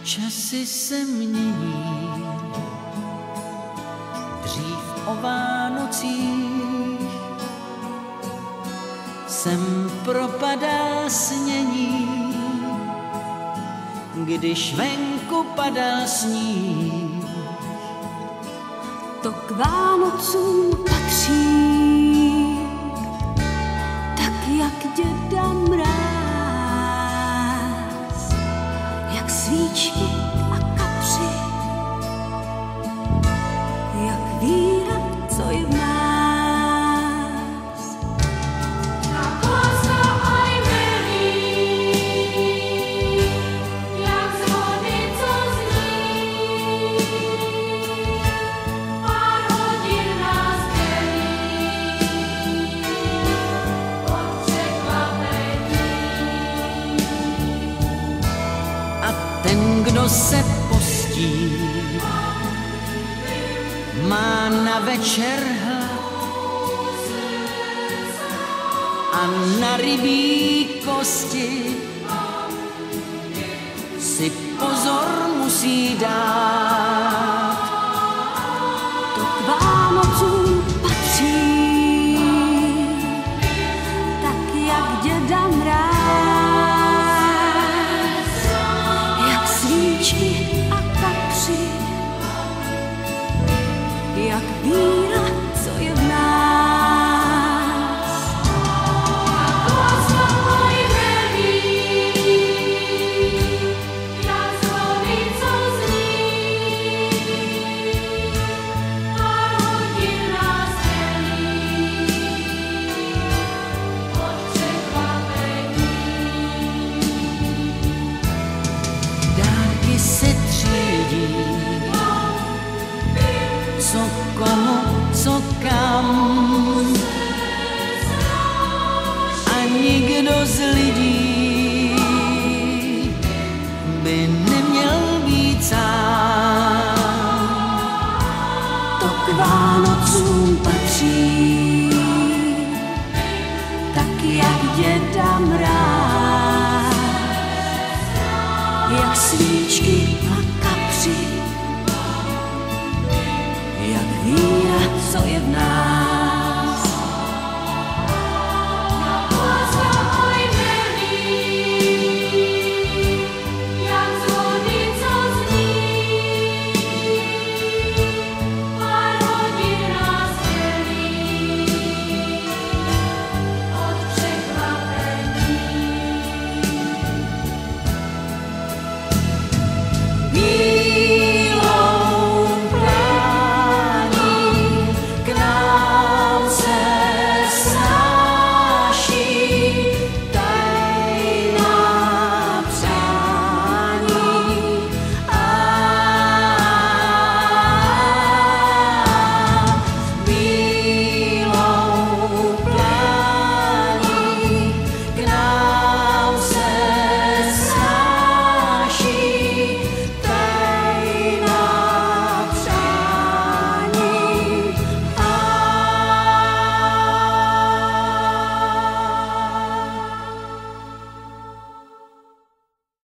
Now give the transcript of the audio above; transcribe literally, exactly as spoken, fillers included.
Časy se mění, dřív o Vánocích jsem propadal snění, když venku padal sníh. To k Vánocům patří, tak jak děda mráz, jak svíčky a kapři, jak víra, co je v nás. Jak láska aj velí, jak zvony, co zní, pár hodin nás dělí od překvapení. A ten, kdo se postí, má na večer hlad a na rybí kosti si pozor musí dát. To k Vánocům patří, tak jak děda mráz, jak svíčky a kapři, jak víra, co je v nás. Jak láska aj velí, jak zvony, co zní, pár hodin nás dělí od překvapení. Dárky se třídí, co komu, co kam, a nikdo z lidí by neměl být sám. To k Vánocům patří, tak jak děda mráz, jak svíčky